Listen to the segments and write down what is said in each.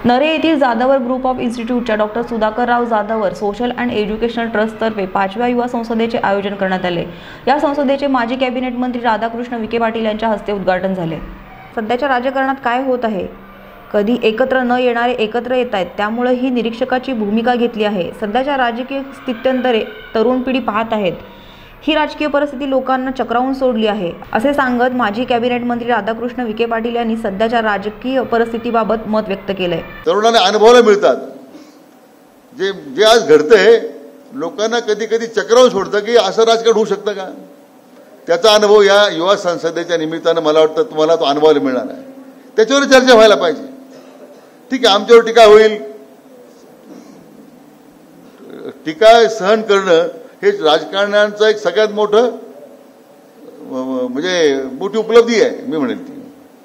नरे येथील Jadhavar group of इन्स्टिट्यूटच्या doctor Sudhakarrao Jadhavar social and educational ट्रस्टतर्फे 5व्या युवा संसदेचे आयोजन करण्यात आले। या संसदेचे माजी कॅबिनेट मंत्री राधाकृष्ण विखे पाटील यांच्या हस्ते उद्घाटन झाले। सध्याच्या राजकारणात काय होत आहे, कधी एकत्र न येणारे एकत्र येत आहेत, त्यामुळे ही निरीक्षकाची भूमिका घेतली आहे। सध्याच्या राजकीय स्थित्यंतरे तरुण पिढी पाहत आहेत। ही राजकीय परिस्थिती लोकांना चक्रावून सोडली आहे, असे सांगत माजी कॅबिनेट मंत्री राधाकृष्ण विखे पाटील यांनी सध्याच्या राजकीय परिस्थितीबाबत मत व्यक्त केले। तरुणांना अनुभवाला मिळतात, जे आज घडतंय लोकांना कधी कधी चक्रावून सोडतं की असं राजकारण होऊ शकतं का। त्याचा अनुभव या युवा संसदेच्या निमित्तानं मला वाटतं तुम्हाला तो अनुभवाला मिळणार आहे। त्याच्यावर चर्चा व्हायला पाहिजे। ठीक आहे, आमच्यावर टीका होईल, टीका सहन करणं हे राजकारण्यांचं एक सगळ्यात मोठं मोठी उपलब्धी आहे मी म्हणेल ती।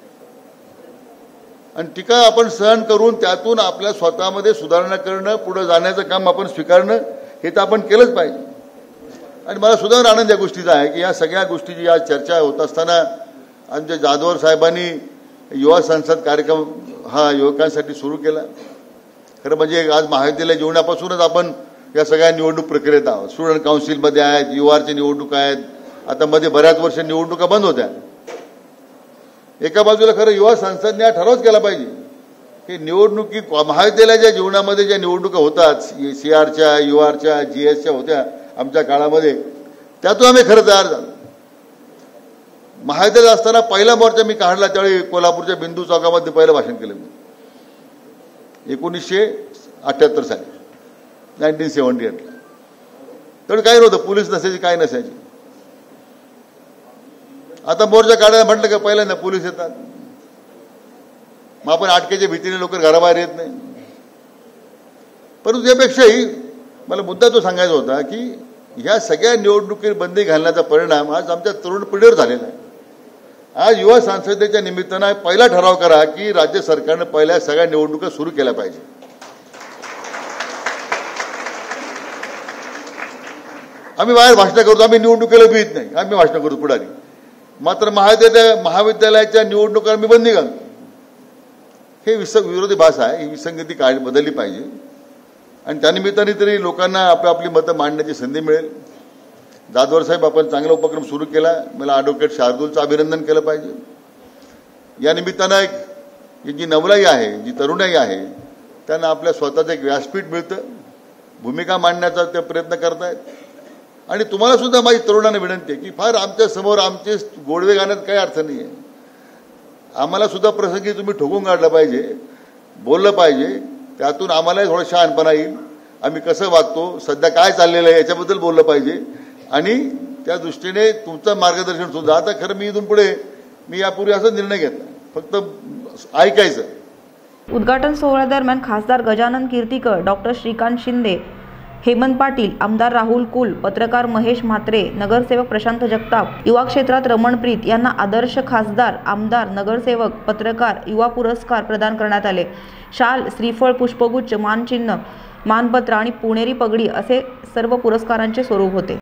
आणि टीका आपण सहन करून त्यातून आपल्या स्वतःमध्ये सुधारणा करणं, पुढे जाण्याचं काम आपण स्वीकारणं हे तर आपण केलंच पाहिजे। आणि मला सुद्धा आनंद या गोष्टीचा आहे की या सगळ्या गोष्टीची आज चर्चा होत असताना आमच्या जाधवर साहेबांनी युवा संसद कार्यक्रम हा युवकांसाठी सुरू केला। खरं म्हणजे आज महाविद्यालय जीवनापासूनच आपण या सगळ्या निवडणूक प्रक्रियेत आहोत। स्टुडंट काउन्सिलमध्ये आहेत, युआरची निवडणूक आहेत, आता मध्ये बऱ्याच वर्ष निवडणुका बंद होत्या। एका बाजूला खरं युवा संसदने ठरावच केला पाहिजे की निवडणुकी महाविद्यालयाच्या जीवनामध्ये ज्या निवडणुका होतात, सीआरच्या, युआरच्या, जीएसच्या होत्या आमच्या काळामध्ये, त्यातून आम्ही खरं तयार झालो। महाविद्यालयात असताना पहिला मोर्चा मी काढला त्यावेळी कोल्हापूरच्या बिंदू चौकामध्ये पहिलं भाषण केलं मी 1978 साली 1978 ला। तर काही नव्हतं, पोलीस नसायची, काय नसायची। आता मोर्चा काढायला म्हटलं का पहिल्यांदा पोलीस येतात, मग आपण अटकेच्या भीतीने लोक घराबाहेर येत नाही। परंतु त्यापेक्षाही मला मुद्दा तो सांगायचा होता की ह्या सगळ्या निवडणुकीवर बंदी घालण्याचा परिणाम आज आमच्या तरुण पिढीवर झालेला आहे। आज युवा संसदेच्या निमित्तानं पहिला ठराव करा की राज्य सरकारनं पहिल्या सगळ्या निवडणुका सुरू केल्या पाहिजे। आम्ही बाहेर भाषण करतो, आम्ही निवडणुकीला भीत नाही, आम्ही भाषण करतो पुढारी। मात्र महाविद्यालयाच्या निवडणुका आम्ही बंदी घालतो, हे विरोधी भाषा आहे। ही विसंगती बदलली पाहिजे आणि त्यानिमित्ताने तरी लोकांना आपली मतं मांडण्याची संधी मिळेल। जाधवर साहेब आपण चांगला उपक्रम सुरू केला, मला ॲडव्होकेट शार्दूलचं अभिनंदन केलं पाहिजे। या निमित्तानं जी नवलाई आहे, जी तरुणाई आहे, त्यांना आपल्या स्वतःचं एक व्यासपीठ मिळतं, भूमिका मांडण्याचा ते प्रयत्न करतायत। आणि तुम्हाला सुद्धा माझी तरुणांना विनंती आहे की फार आमच्या समोर आमचे गोडवे गाण्यात काही अर्थ नाही आहे। आम्हाला सुद्धा प्रसंगी तुम्ही ठोकून काढलं पाहिजे, बोललं पाहिजे, त्यातून आम्हालाही थोडं शहाणपणा येईल। आम्ही कसं वागतो, सध्या काय चाललेलं आहे याच्याबद्दल बोललं पाहिजे आणि त्या दृष्टीने तुमचं मार्गदर्शन सुद्धा। आता खरं मी इथून पुढे मी यापूर्वी असा निर्णय घेतला, फक्त ऐकायचं। उद्घाटन सोहळ्यादरम्यान खासदार गजानन कीर्तीकर, डॉक्टर श्रीकांत शिंदे, हेमंत पाटील, आमदार राहुल कुल, पत्रकार महेश म्हात्रे, नगरसेवक प्रशांत जगताप, युवा क्षेत्रात रमणप्रीत यांना आदर्श खासदार, आमदार, नगरसेवक, पत्रकार, युवा पुरस्कार प्रदान करण्यात आले। शाल, श्रीफळ, पुष्पगुच्छ, मानचिन्ह, मानपत्र आणि पुणेरी पगडी असे सर्व पुरस्कारांचे स्वरूप होते।